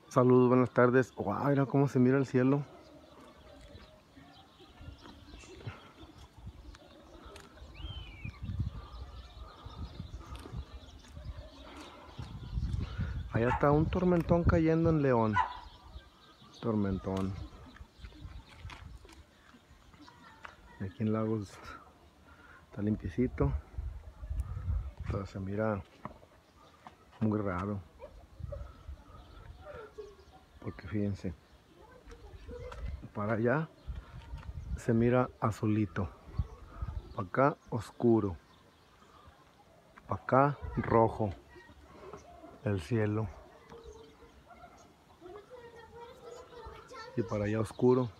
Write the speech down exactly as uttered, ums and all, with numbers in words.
Saludos, buenas tardes. Wow, mira cómo se mira el cielo. Allá está un tormentón cayendo en León. Tormentón. Aquí en Lagos está limpiecito, pero se mira muy raro. Porque fíjense, para allá se mira azulito, para acá oscuro, para acá rojo el cielo y para allá oscuro.